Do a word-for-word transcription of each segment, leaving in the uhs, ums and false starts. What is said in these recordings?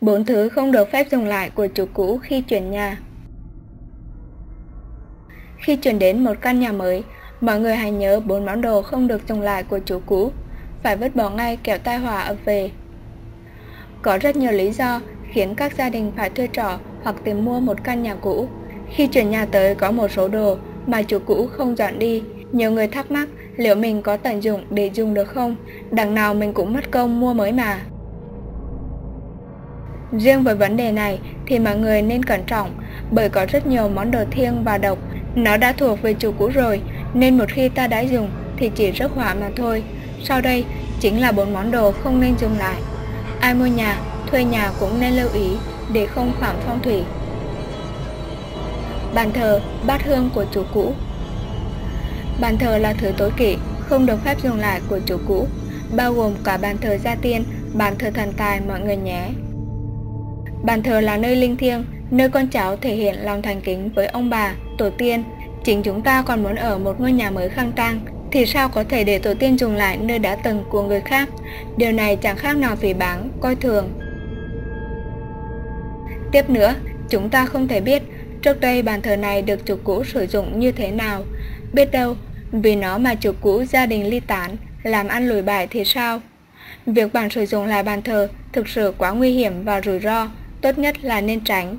Bốn thứ không được phép dùng lại của chủ cũ khi chuyển nhà. Khi chuyển đến một căn nhà mới, mọi người hãy nhớ bốn món đồ không được dùng lại của chủ cũ, phải vứt bỏ ngay kẻo tai họa ập về. Có rất nhiều lý do khiến các gia đình phải thuê trọ hoặc tìm mua một căn nhà cũ. Khi chuyển nhà tới có một số đồ mà chủ cũ không dọn đi, nhiều người thắc mắc liệu mình có tận dụng để dùng được không, đằng nào mình cũng mất công mua mới mà. Riêng với vấn đề này thì mọi người nên cẩn trọng, bởi có rất nhiều món đồ thiêng và độc, nó đã thuộc về chủ cũ rồi, nên một khi ta đã dùng thì chỉ rước họa mà thôi. Sau đây chính là bốn món đồ không nên dùng lại. Ai mua nhà, thuê nhà cũng nên lưu ý để không phạm phong thủy. Bàn thờ, bát hương của chủ cũ. Bàn thờ là thứ tối kỵ, không được phép dùng lại của chủ cũ, bao gồm cả bàn thờ gia tiên, bàn thờ thần tài mọi người nhé. Bàn thờ là nơi linh thiêng, nơi con cháu thể hiện lòng thành kính với ông bà, tổ tiên. Chính chúng ta còn muốn ở một ngôi nhà mới khang trang, thì sao có thể để tổ tiên dùng lại nơi đã từng của người khác? Điều này chẳng khác nào phỉ báng, coi thường. Tiếp nữa, chúng ta không thể biết trước đây bàn thờ này được chủ cũ sử dụng như thế nào. Biết đâu, vì nó mà chủ cũ gia đình ly tán, làm ăn lùi bại thì sao? Việc bạn sử dụng lại bàn thờ thực sự quá nguy hiểm và rủi ro, tốt nhất là nên tránh.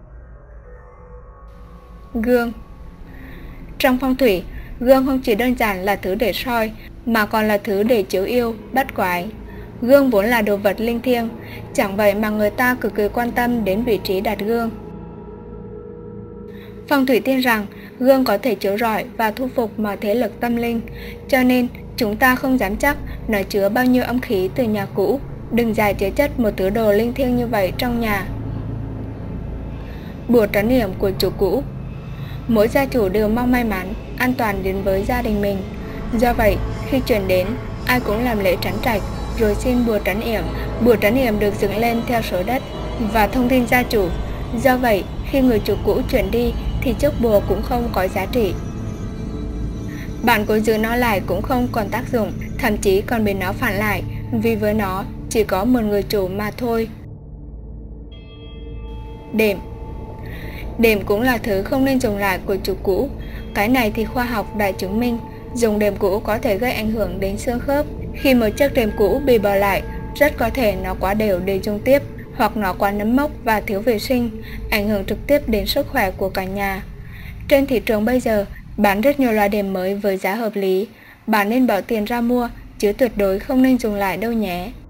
Gương. Trong phong thủy, gương không chỉ đơn giản là thứ để soi, mà còn là thứ để chiếu yêu, bắt quái. Gương vốn là đồ vật linh thiêng, chẳng vậy mà người ta cực kỳ quan tâm đến vị trí đặt gương. Phong thủy tin rằng gương có thể chiếu rọi và thu phục mọi thế lực tâm linh, cho nên chúng ta không dám chắc nó chứa bao nhiêu âm khí từ nhà cũ. Đừng giải chứa chất một thứ đồ linh thiêng như vậy trong nhà. Bùa trấn yểm của chủ cũ. Mỗi gia chủ đều mong may mắn, an toàn đến với gia đình mình. Do vậy, khi chuyển đến, ai cũng làm lễ trấn trạch rồi xin bùa trấn yểm. Bùa trấn yểm được dựng lên theo số đất và thông tin gia chủ. Do vậy, khi người chủ cũ chuyển đi thì chiếc bùa cũng không có giá trị. Bạn cố giữ nó lại cũng không còn tác dụng, thậm chí còn bị nó phản lại, vì với nó chỉ có một người chủ mà thôi. Đệm. Đệm cũng là thứ không nên dùng lại của chủ cũ. Cái này thì khoa học đã chứng minh, dùng đệm cũ có thể gây ảnh hưởng đến xương khớp. Khi một chiếc đệm cũ bị bỏ lại, rất có thể nó quá đều để dùng tiếp, hoặc nó quá nấm mốc và thiếu vệ sinh, ảnh hưởng trực tiếp đến sức khỏe của cả nhà. Trên thị trường bây giờ, bán rất nhiều loại đệm mới với giá hợp lý. Bạn nên bỏ tiền ra mua, chứ tuyệt đối không nên dùng lại đâu nhé.